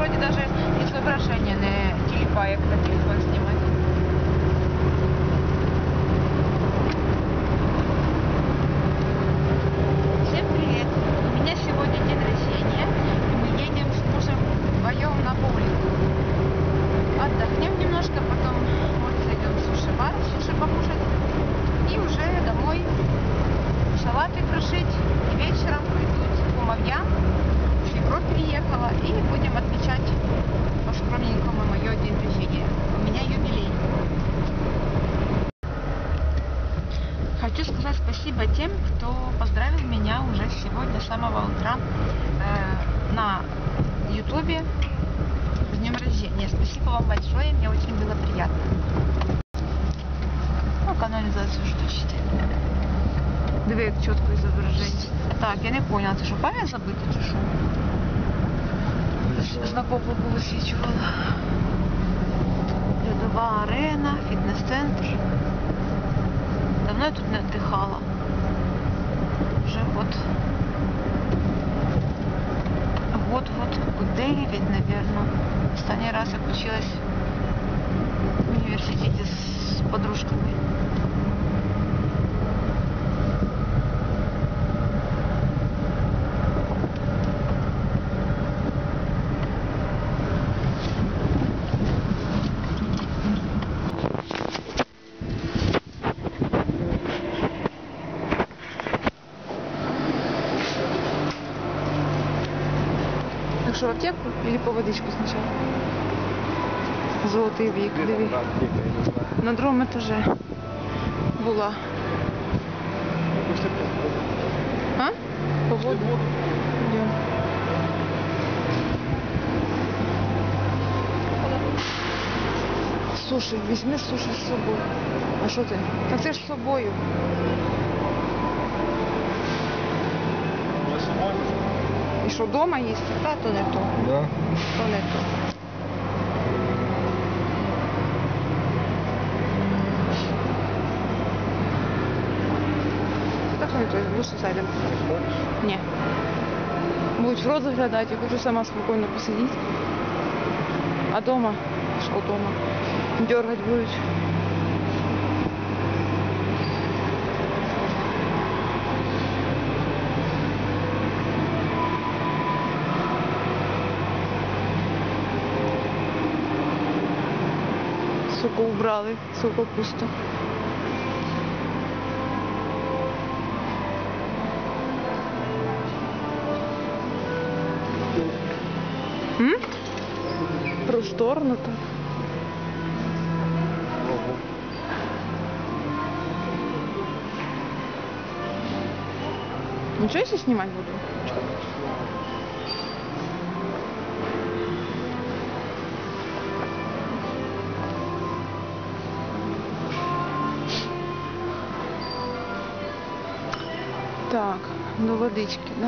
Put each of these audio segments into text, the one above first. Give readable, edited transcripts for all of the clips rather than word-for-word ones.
вроде даже изображение на телефон, на телефон снимать. Всем привет! У меня сегодня день рождения, и мы едем с мужем вдвоем на боулинг. Отдохнем немножко, потом вот зайдем в суши-бар, суши покушать, и уже домой салаты крошить. И вечером придут кумовья, свекровь приехала, и будем отмечать по-скромненькому мое день рождения. У меня юбилей. Хочу сказать спасибо тем, кто поздравил меня уже сегодня с самого утра на ютубе с днем рождения. Спасибо вам большое, мне очень было приятно. Ну, канализацию штучите. Диви, як чітко зображення. Так, я не поняла, це що, пам'ять забита чи що? Знакомку висвічувала. Льодова арена, фітнес-центр. Давно я тут не віддихала. Вже год 9, наверное. Останній раз я училась в університеті з подружками. Так что в аптеку или по водичку сначала? Золотий вік, диви. На другому етажі була. А? По воду? Йдем. Суші, візьми суші з собою. А що ти? Так це ж з собою. І що, вдома їсти? Та то не то. Да. То не то. Так не то, лучше зайдемо. Ні. Будуть в рот заглядати, я хочу сама спокійно посидіти. А вдома? Що вдома? Дергать будуть. Сука, убрали, сука, пусто. М? Просторно так. Ничего, если снимать буду? Так, до водички, да?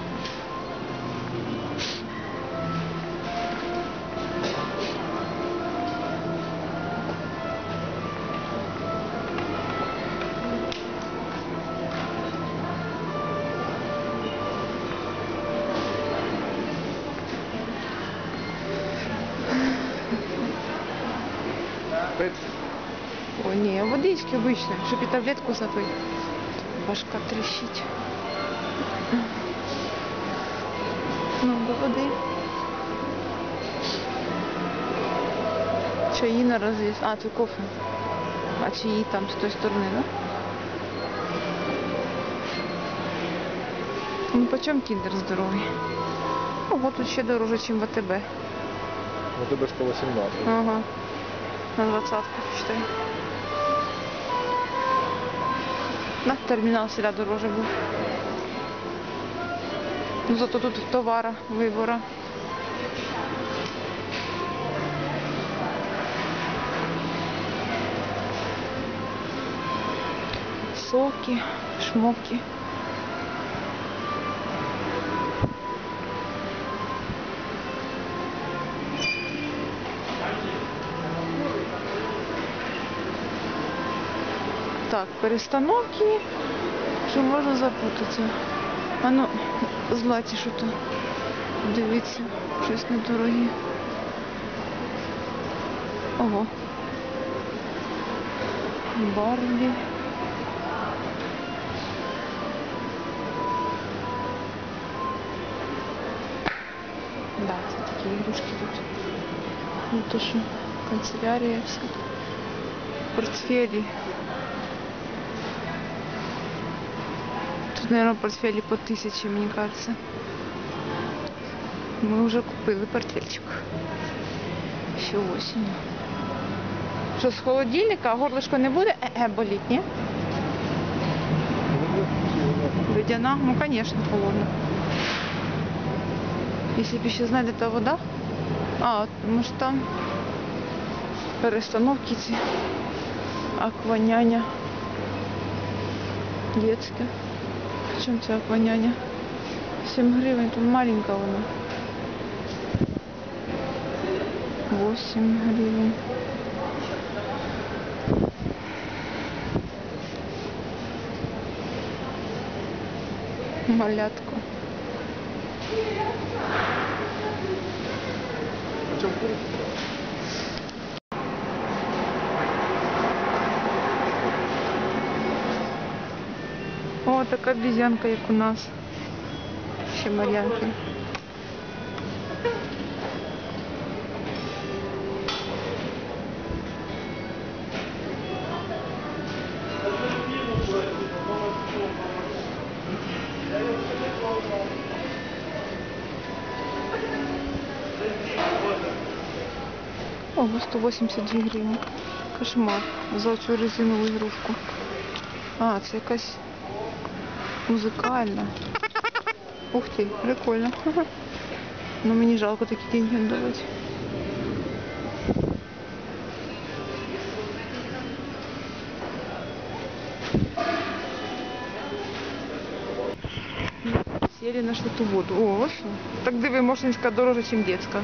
Ой, не, водички обычно, чтобы и таблетку запить. Башка трещить. Ну, до води. Чаї на розвіз. А, це кофе. А чаї там з тої сторони, да? Ну, почем кіндер здоровий? Ого, тут ще дороже, ніж в АТБ. Ну тебе 118. Ага. На 20-ку, считай. На термінал всегда дороже був. Ну, зато тут товара, вибора. Соки, шмоки. Так, перестановки, що можна запутатися. А ну, златі що то. Дивіться, щось недорогі. Ого. Барбі. Да, це такі ігрушки тут. Ну то що, канцелярія вся. Портфелі. Тут, наверное, портфели по 1000, мне кажется. Мы уже купили портфельчик. Ще осінню. Що, з холодильника горлышко не буде? Боліть, ні? Ледяна? Ну, конечно, холодно. Если бы еще знали, это вода. А, потому что там перестановки ці. Акваняня. Детская. Причем це акваняня? 7 гривень, тут маленька вона. 8 гривень. Малятко. Почем курить? О, така обезьянка, як у нас. Ще Мар'янки. Ого, 182 гривні. Кошмар. За цю резинову ігрушку. А, це якась музикальна. Ух ти, прикольно. Ну мені жалко такі деньги давати. Сели на что-то воду. О, ось. Так диви, мошенська дороже, ніж детська.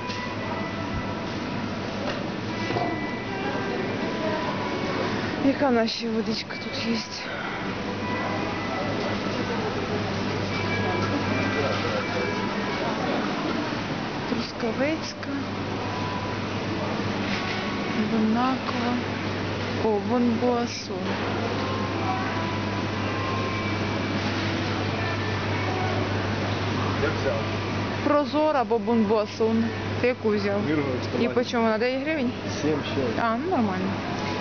Яка в нас ще водичка тут є? Трускавецька. Бонаква. О, Бонбуасон. Я взяв. Прозор або Бонбуасон. Ти яку взяв? Миргородська. І по чому вона? 9 гривень? 7 ще. А, ну нормально.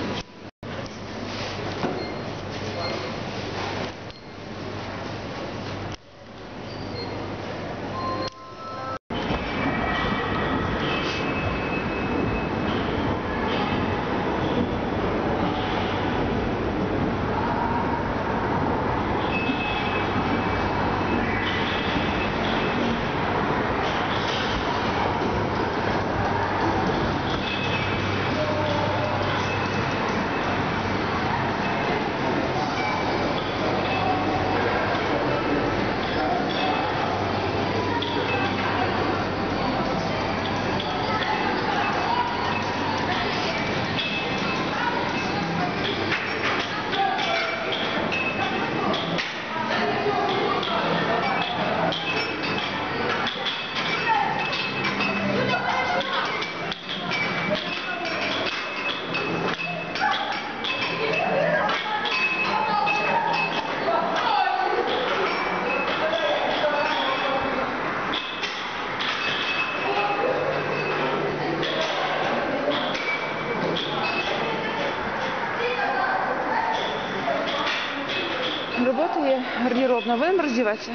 Робота є гардеробна. Будемо роздіватися?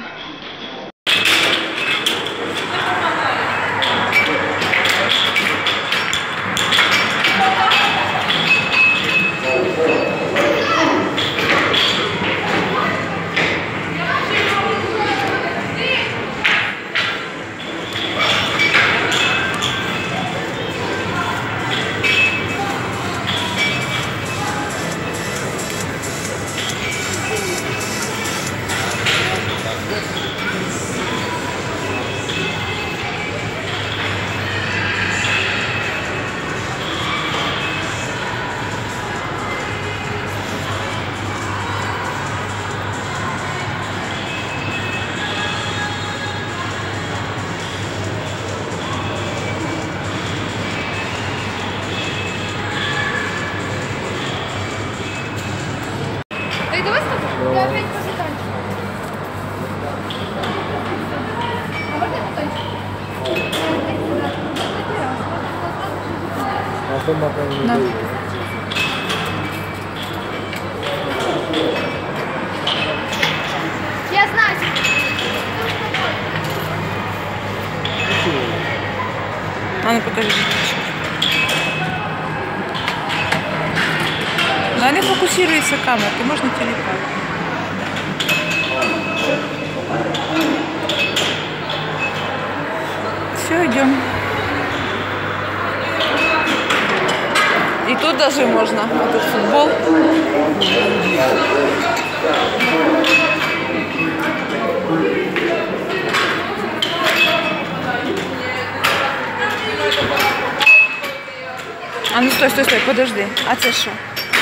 Автомат нам не Да. дают. Я знаю. А ну покажи. Да не фокусируется камера, ты можешь на телефон. Все, идем. И тут даже можно. А тут футбол. А ну стой, стой, стой, подожди. А це що?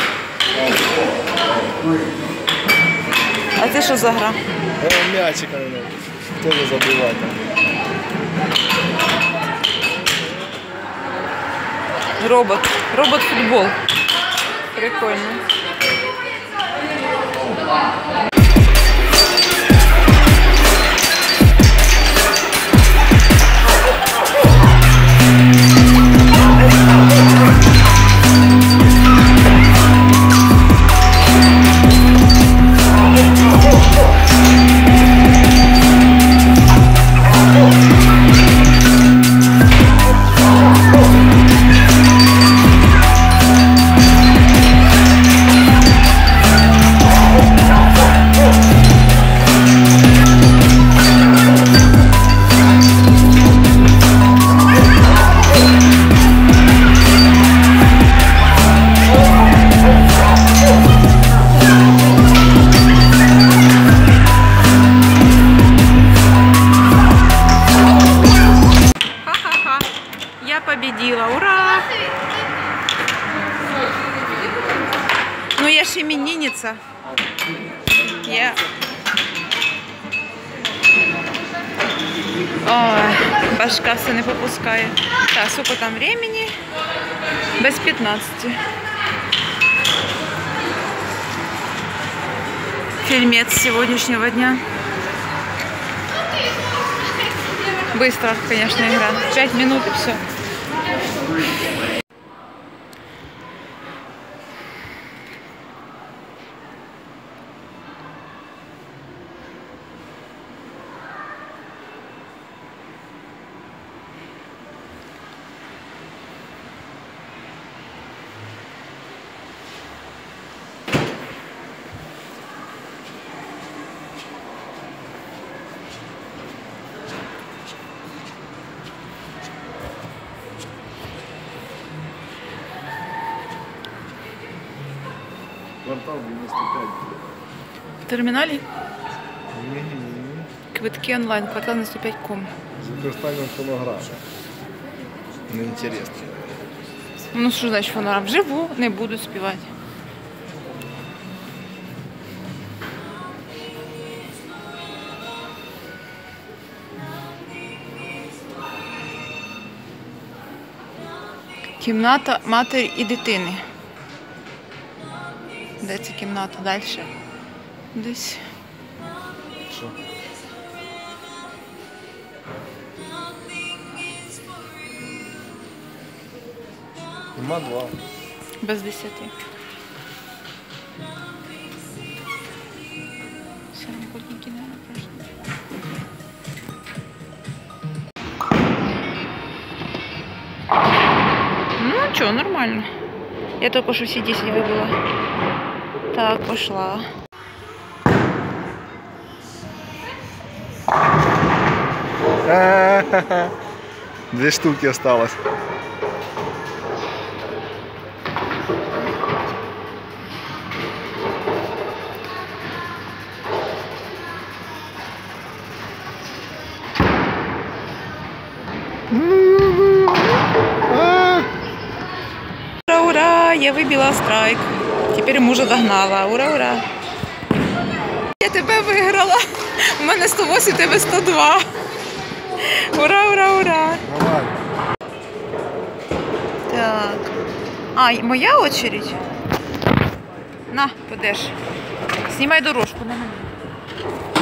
А це що за гра? Мячиками тоже забивать. Робот. Робот-футбол. Прикольно. Победила, ура! Ну я ж именинница. Ой, башка все не попускає. Так, сколько там времени? Без 15. Фильмец сегодняшнего дня. Быстро, конечно, игра. 5 минут и все. Квартал 95. В терміналі? Квитки онлайн, квартал 95.com. З використанням фонограми. Неінтересно. Ну що значить фонограм? Вживу не буду співати. Кімната матері і дитини. Де ця кімната? Далі? Десь. Що? Нема 2. Без 10. Все, охотники, наверное, прошли. Ну, что, нормально. Я только что все 10 выбила. Так, пошла. Две штуки осталось. Ура, ура! Я выбила страйк. Теперь мужа догнала. Ура, ура! Я тебе виграла. У мене 108, тебе 102. Ура, ура, ура! Давай. Так. А, моя очередь? На, подеш. Снимай дорожку на мене.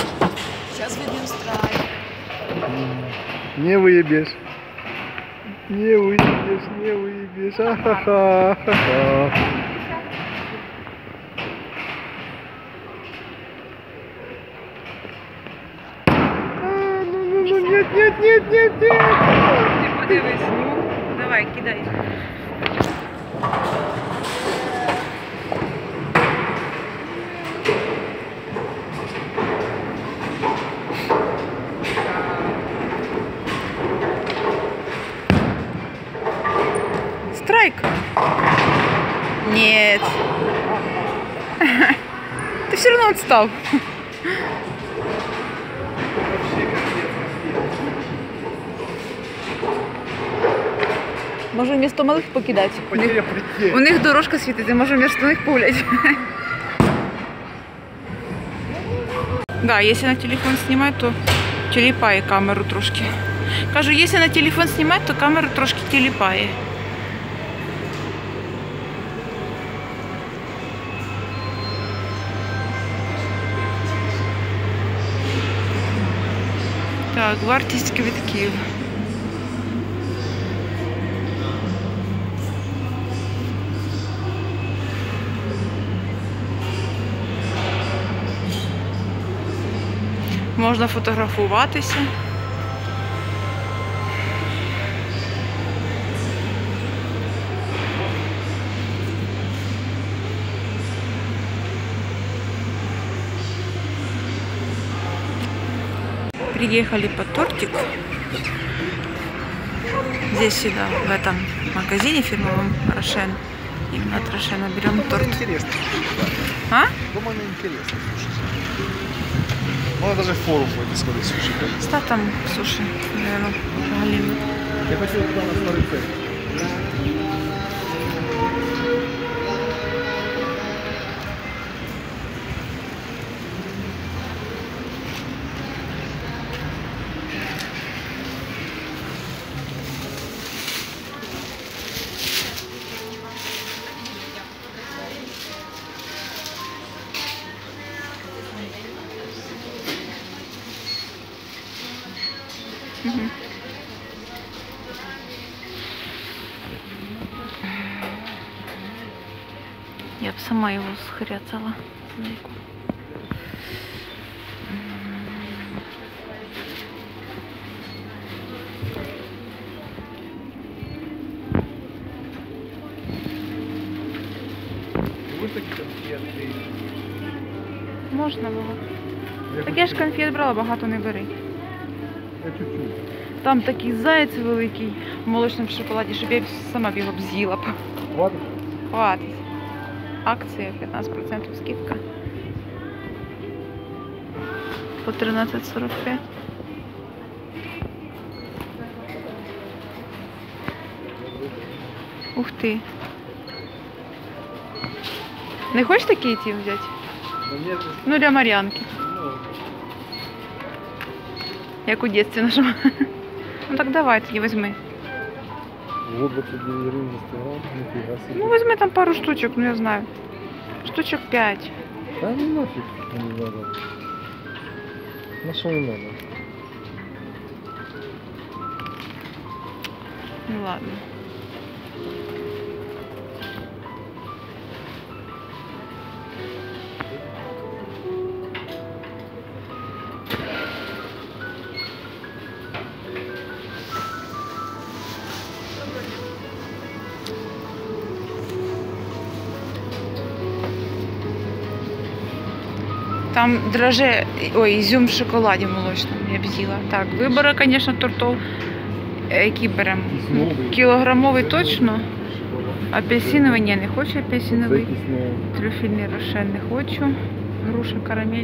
Сейчас выбьем страйк. Не выебешь. Не выйдешь, не выйдешь. Ха-ха-ха. Ну, нет, нет, нет, нет, нет. Ти подивись, ну, давай, кидай. Страйк. Нет. Ты все равно отстал. Може вместо малих покидати. Потеря прийти. У них дорожка світиться, може вместо них пулять. Да, если на телефон снимать, то телепає камеру трошки. Кажу, если на телефон снимать, то камеру трошки телепає. Так, вартість квитків. Можна фотографуватися. Приехали по тортик. Здесь всегда в этом магазине фирмовом Рошен. Именно от Рошена берем торт. Интересно. А? Думаю, интересно. Можно даже в форум пойти смотреть суши. Ставь там суши, наверное, Галина. Я хотел туда на старый центр. Я бы сама его схряцала. Вот такие конфеты. Можна було. Так я ж конфет брала, багато не бери. Я чуть-чуть. Там такий заяць великий в молочному шоколаді, щоб я сама б його б з'їла. Хватит? Хватить. Акція 15% скидка. По 13,45. Ух ти. Не хочеш такий ті взяти? Ну, нет, Ну, для Мар'янки. ну, Як у дитинстві нашому. Ну так давай, тоді візьми. вот 29 гривен за 100 грамм. Нифига себе. Ну візьми там пару штучок, ну я знаю. Штучок 5. Да ну нафиг не надо. На что не надо? Ну ладно. Там драже, ой, ізюм в шоколаді молочному я б з'їла. Так, вибори, звісно, тортов. Які беремо? Кілограмовий точно. Апельсиновий ні, не хочу апельсиновий. Трюфельний Рошен не хочу. Груша, карамель.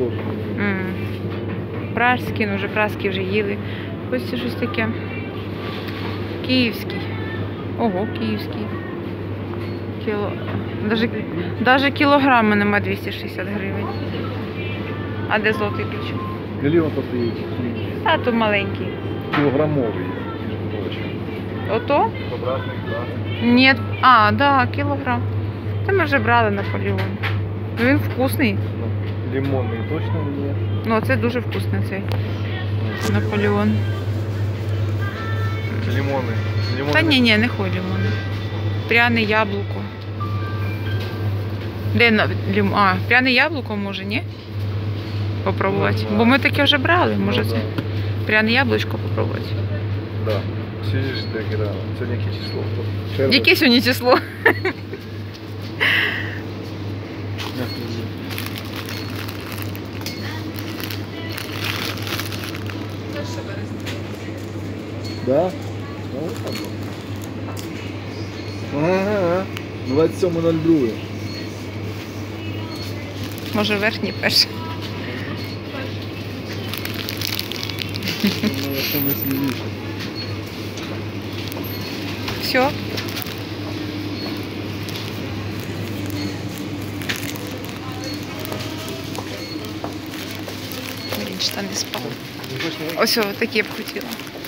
Пражський, ну вже пражський вже їли. Хочеться щось таке. Київський. Ого, київський. Даже кілограми нема 260 гривень. А де золотий ключ? Или он тут и А то маленький. килограммовый. Ото? Обратный, да. Ні. А, да, кілограм. Та ми вже брали Наполеон. Ну, він вкусний. Лимонный точно нет. Ну, це дуже вкусний цей Наполеон. Лимоны. Лимоны. Та ні, не хочу лимони. Пряне яблуко. Де пряне яблуко може, ні? Попробувати. Ну, да. Бо ми таке вже брали, може Ну, це да. пряне яблучко попробувати. Да. Сидишь, так, да. Сегодня какое число? Червень. Яке сьогодні число? Да? Ага. 27.02. Може верхній перший. Все. Річта не спала. Ось такі я б хотіла.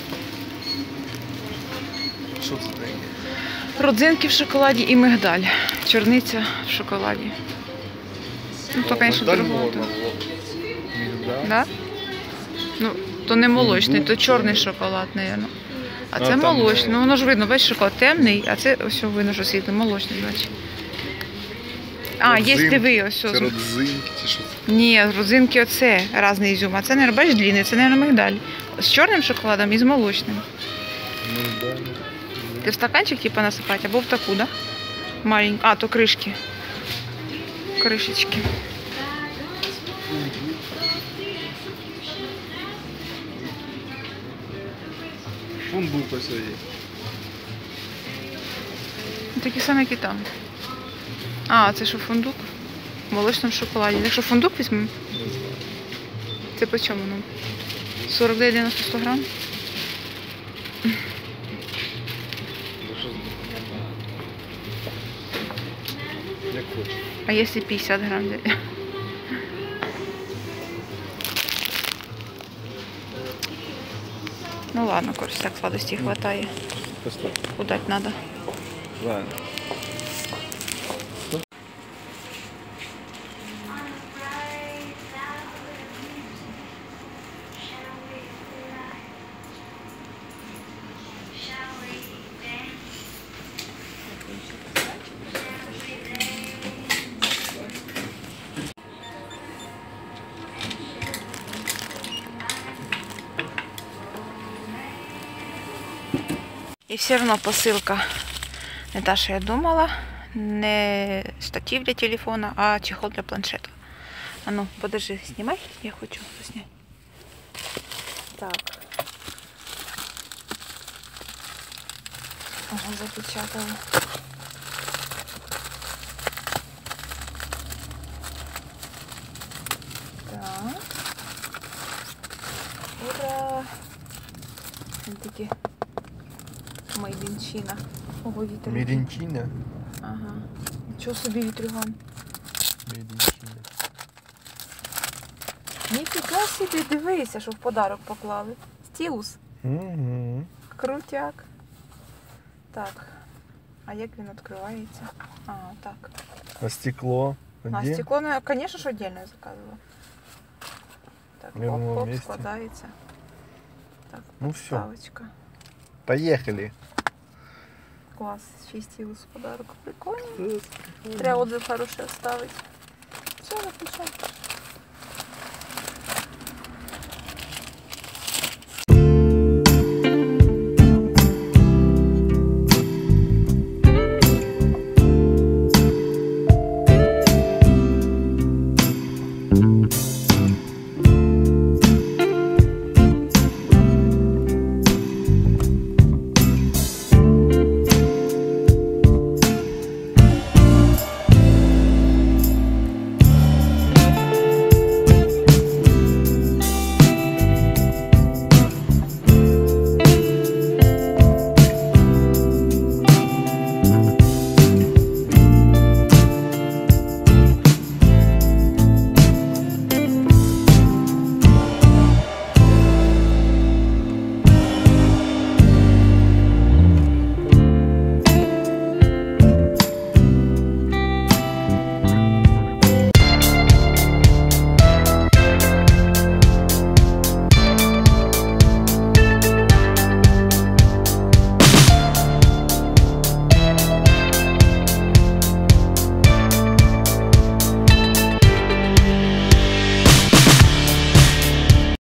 Що це таке? Родзинки в шоколаді і мигдаль. Чорниця в шоколаді. Ну, то, звісно, дорого. Да? Ну, то не молочний, то чорний шоколад, мабуть. А це там, молочний. Ну, воно ж видно, весь шоколад темний, а це ось видно, що світлий, молочний, значить. А, є диви, ось. Це родзинки чи що це? Ні, родзинки оце, різний ізюм. А це, не бачиш, длинний, це, мабуть, мигдаль. З чорним шоколадом і з молочним. Ну, да. Ти в стаканчик типа насипати, або в таку, да? Маленьку. А, то кришки. Кришечки. Фундук ось є. Такі самі, як і там. А, це що фундук? В молочному шоколаді. Якщо фундук візьмемо, Не знаю. це по чому? Ну? 49,90 100 грам? Да що з- Як хочеш. А якщо 50 грам взяти? Ну ладно, короче, так сладостей хватає. Поставь. Удать надо. Ладно. І все одно посилка не та, що я думала. Не штатив для телефона, а чехол для планшета. А ну, подожди, знімай, я хочу засняти. Так. Ага, запечатала. Так. Ура! Ось такі майденчина. Ого, вітер. Медінчина. Ага. Нічого собі вітрюган. Медінчина. Ніфіга собі, дивися, що в подарок поклали. Стілус. Угу. Крутяк. Так. А як він відкривається? А, так. А стекло? А Где? стекло, ну, конечно, що отдельно я заказувала. Так, Мирного хоп-хоп, місця. складається. Так, Ну все. подставочка. Поехали. Клас, ще й стілус в подарок. Прикольно. Треба отзыв хороший оставить. Все, виключай.